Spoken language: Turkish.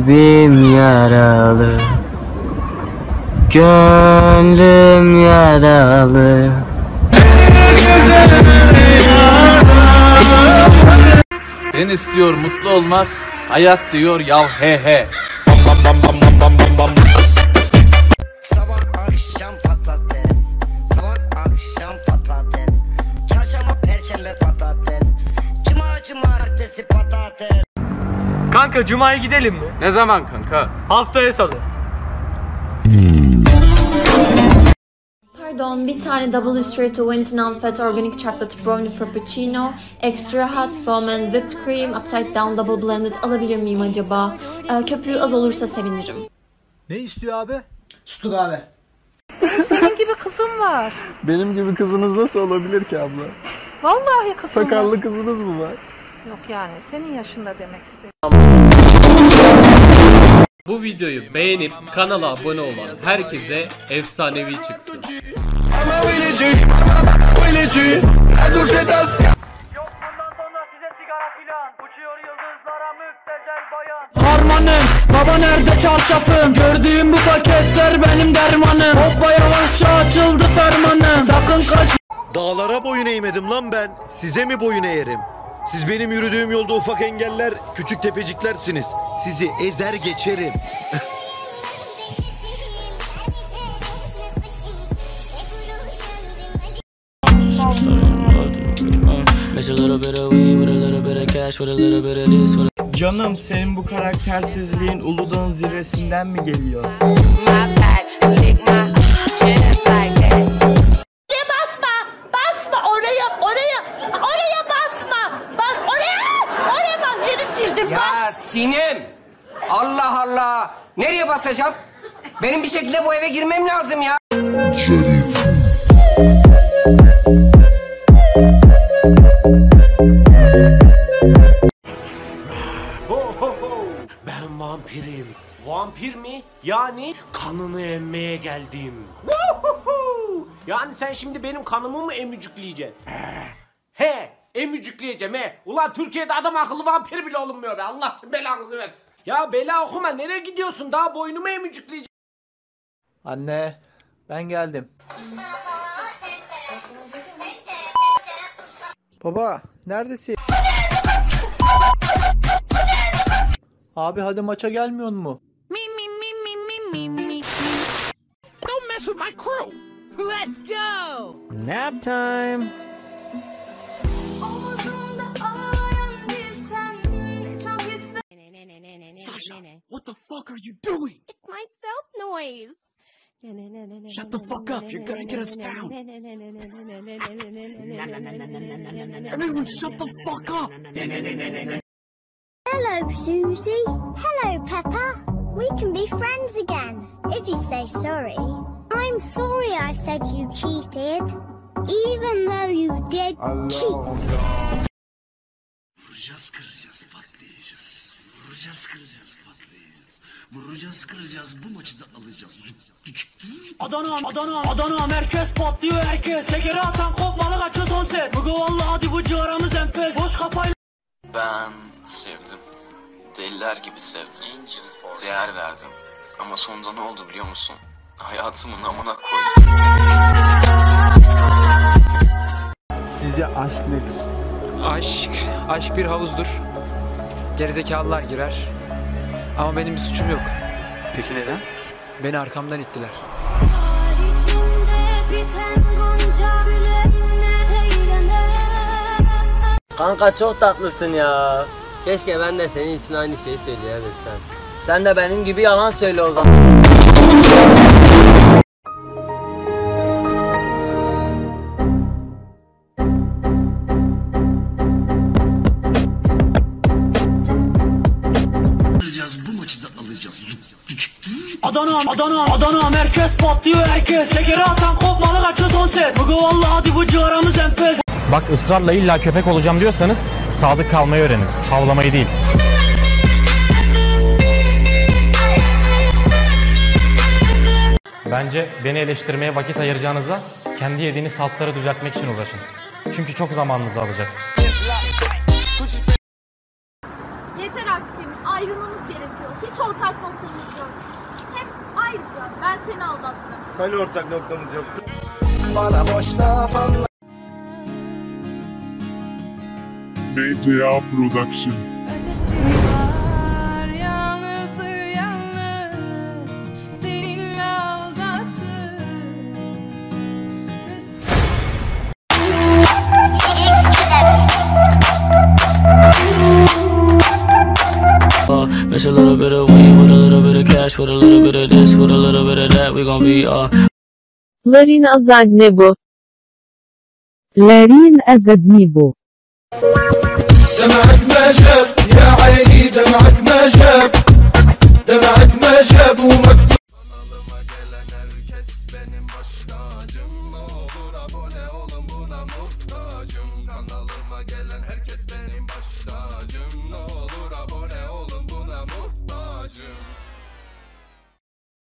Kalbim yaralı, gönlüm yaralı. Ben istiyor mutlu olmak, hayat diyor yav he he. Sabah akşam patates, sabah akşam patates, çarşamba perşembe patates, cumartesi patates. Kanka Cuma'ya gidelim mi? Ne zaman kanka? Haftaya salı. Pardon, bir tane double straight to win non-fat organic chocolate brownie frappuccino, extra hot foam and whipped cream, upside down double blended alabilir miyim acaba? Köpüğü az olursa sevinirim. Ne istiyor abi? Sütlü kahve. Senin gibi kızım var. Benim gibi kızınız nasıl olabilir ki abla? Vallahi kızım Sakallı var. kızınız mı var? Yok yani senin yaşında demek istedim. Bu videoyu beğenip kanala abone olan herkese efsanevi çıksın. Harmanım, baba nerede çarşafım? Gördüğüm bu paketler benim dermanım. Hoppa yavaşça açıldı fermanım. Sakın kaç. Dağlara boyun eğmedim lan ben. Size mi boyun eğerim? Siz benim yürüdüğüm yolda ufak engeller, küçük tepeciklersiniz. Sizi ezer geçerim. Canım, senin bu karaktersizliğin Uludağ'ın zirvesinden mi geliyor? Ya Sinem! Allah Allah! Nereye basacağım? Benim bir şekilde bu eve girmem lazım ya. Ben vampirim. Vampir mi? Yani kanını emmeye geldim. Yani sen şimdi benim kanımı mı emücükleyeceksin? He, emücükleyeceğim he. Ulan Türkiye'de adam akıllı vampir bile olunmuyor be. Allah belanızı versin. Ya bela okuma, nereye gidiyorsun? Daha boynumu emücükleyeceğim. Anne, ben geldim. Baba, neredesin? Abi hadi maça gelmiyor mu? Don't mess with my crew. Let's go. Nap time. Sasha, what the fuck are you doing? It's my stealth noise. Shut the fuck up. You're gonna get us found. Everyone shut the fuck up. Hello, Susie. Hello, Peppa. We can be friends again, if you say sorry. I'm sorry I said you cheated, even though you did cheat. Vuracağız, kıracağız, patlayacağız. Vuracağız, kıracağız, patlayacağız. Vuracağız, kıracağız, bu maçı da alacağız. Adana, merkez patlıyor herkes. Şekeri atan kopmalı kaçıyor son ses. Bugü vallahi hadi bu ciğaramız enfes. Boş kafayla. Ben sevdim. Deliler gibi sevdim. Değer verdim. Ama sonunda ne oldu biliyor musun? Hayatımın amına koydum. Sizce aşk nedir? Aşk bir havuzdur. Gerizekalılar girer. Ama benim bir suçum yok. Peki neden? Beni arkamdan ittiler. Kanka çok tatlısın ya. Keşke ben de senin için aynı şeyi söyleyebilsem. Sen de benim gibi yalan söyle o zaman. Bu maçı da alacağız. Adana, merkez patlıyor herkes. Şekeri atan kopmalı kaçıyor son ses. Bugü vallahi hadi bu ciğaramız enfes. Bak, ısrarla illa köpek olacağım diyorsanız sadık kalmayı öğrenin. Havlamayı değil. Bence beni eleştirmeye vakit ayıracağınıza kendi yediğiniz saltları düzeltmek için uğraşın. Çünkü çok zamanınızı alacak. Yeter artık Emin, ayrılmamız gerekiyor. yok. Hiç ortak noktamız yok. Hem ayrıca ben seni aldattım. Hani ortak noktamız yoktu? Bana boş laf anla. BTA Production. Ötesi var yalnızı yalnız seninle aldattı. Mix a little bit of weed with a little bit of cash, with a little bit of this, with a little bit of that, we gon' be Larin Azadnebu. لارين أزدنيبو. دمعك ما جاب يا عيني دمعك ما جاب